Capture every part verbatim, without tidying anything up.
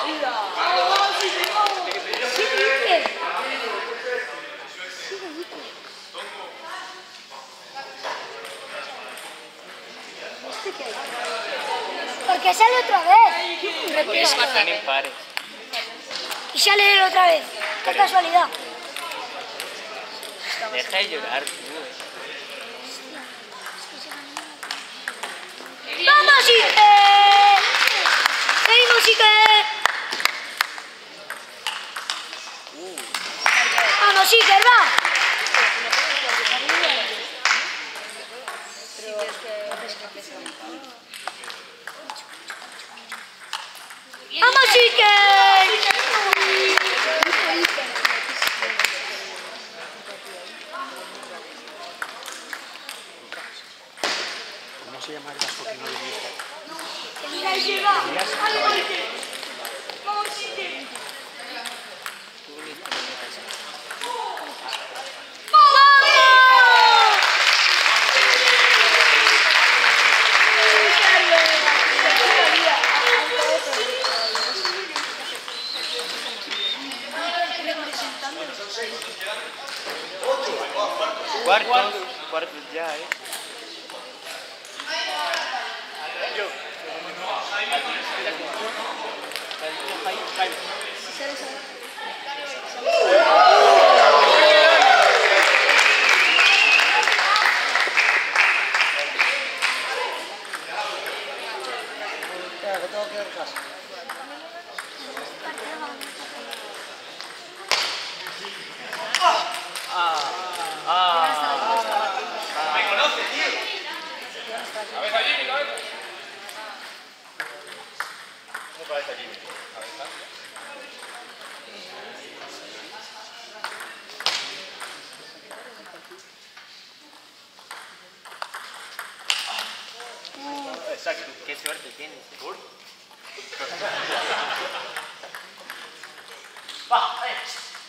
Porque sale otra vez. Porque están impares. Y sale él otra vez. Qué casualidad. Deja de llorar, tú. ¡Vamos, Iker! ¡Seguimos, Iker! ¡Vamos, Iker, va! ¡Vamos, Iker! ¿Cómo se llama el vasco que no le gusta? Cuartos, cuartos ya, eh. Espera, que tengo que ir a casa. Me conoce, tío. Cabeza allí, cabeza. ¿Cómo cabeza allí? Cabeza. Exacto. Qué suerte tienes. Va, eh.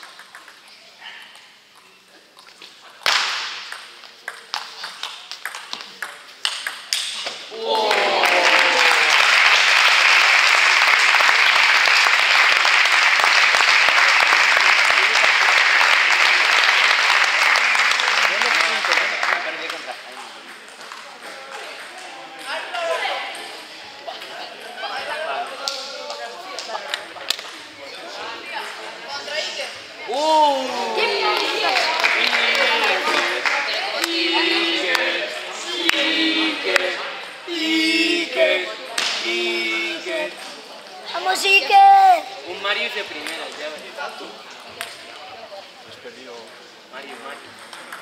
¡Vamos, Iker! Un Marius de primera, ya ves. Has perdido. Mario, Mario.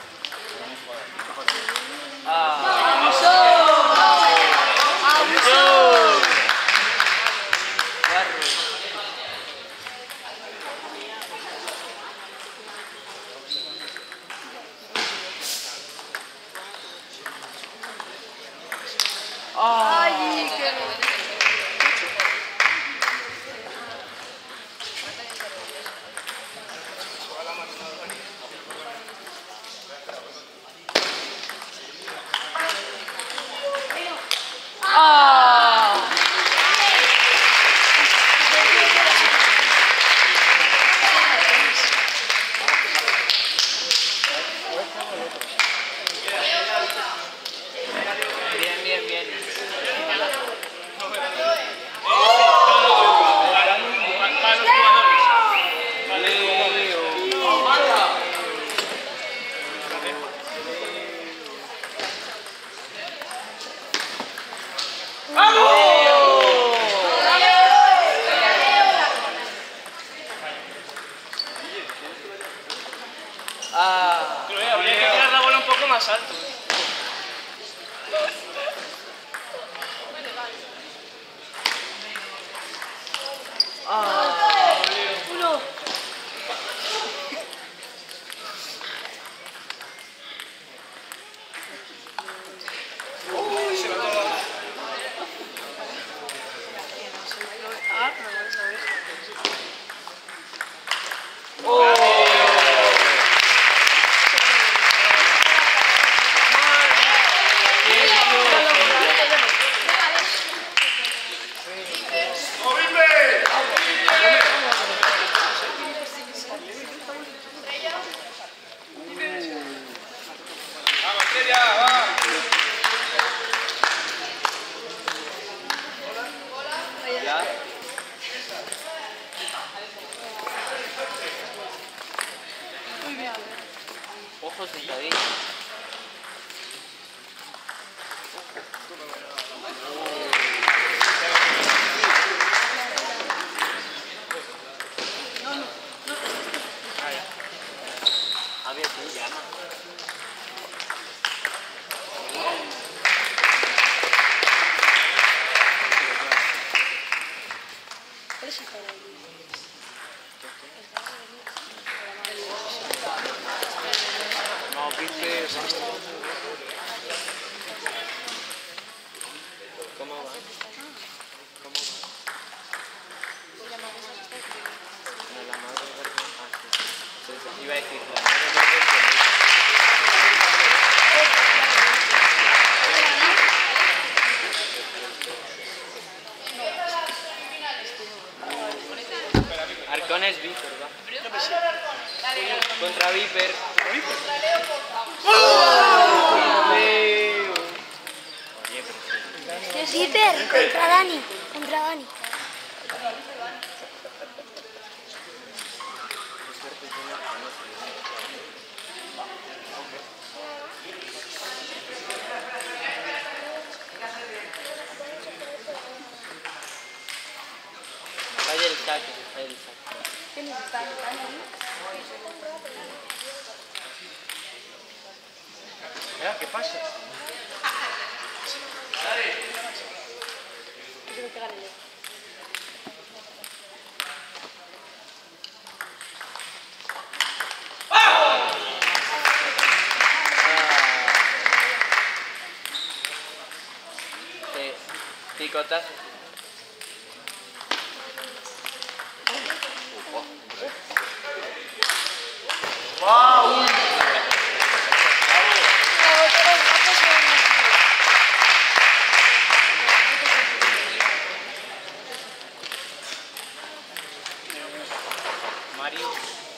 ¡Abusó! ¡Abusó! Guarro. ¡Ay, Iker! Bien, bien, bien. Ah, Habría que tirar la bola un poco más alto. Uno. ¡Movime! abajo sentadilla. Javier, tú llama. No, viste... ¿Cómo va? ¿Cómo va? No, la madre verde. Ah, sí. Entonces, iba a decir, la madre verde es bonita. Arcón es Viper, ¿va? Contra Viper. Viper contra Dani. Contra Dani. Vaya el saque, vaya el saque. Mira, ¿qué pasa? Sí, picotazo. Mario.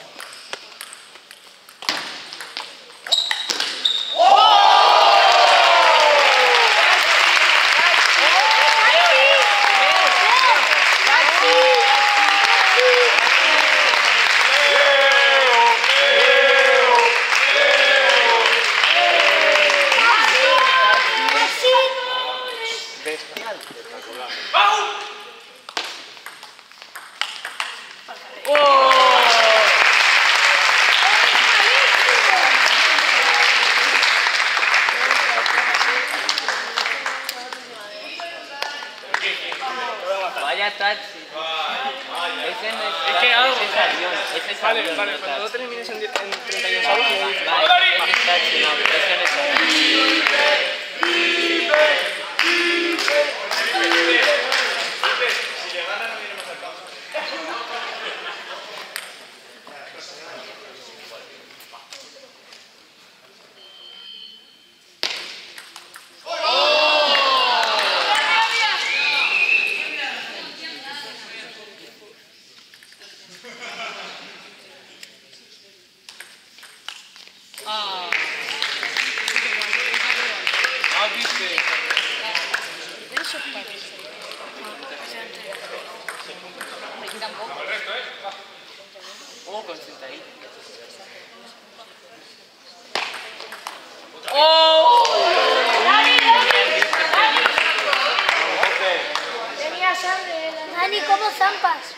Bestial. Espectacular. Vaya taxi. Ese no es Es taxi, que algo. ese es avión. Ese es Vale, avión, vale, no cuando taxi. tú termines en, en treinta y uno segundos, me dices. Vale, ese es taxi, no, ese no es avión. Ah, viste. Oh, con sentadilla. Tenía sangre. Dani, ¿cómo zampas?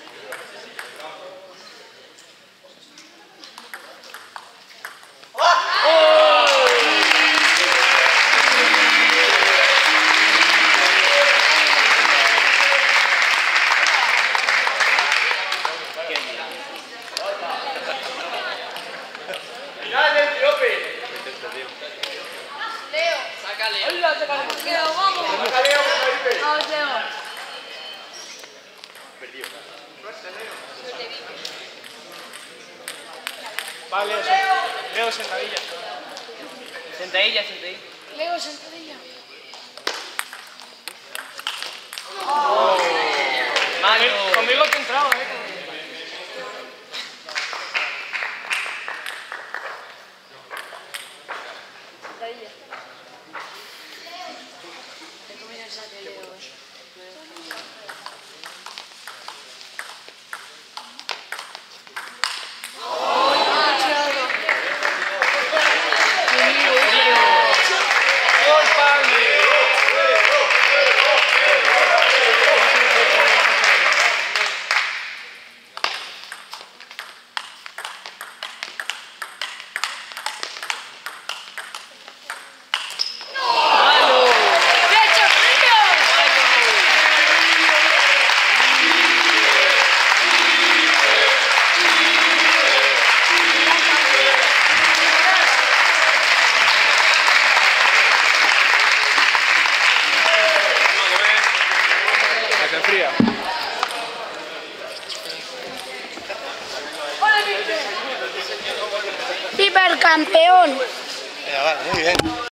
Vale, Leo, sent- Leo, sentadilla. Sentadilla, sentadilla. Leo, sentadilla. Mano. Conmigo te entraba, eh. Sentadilla. Campeón. Venga, vale, muy bien.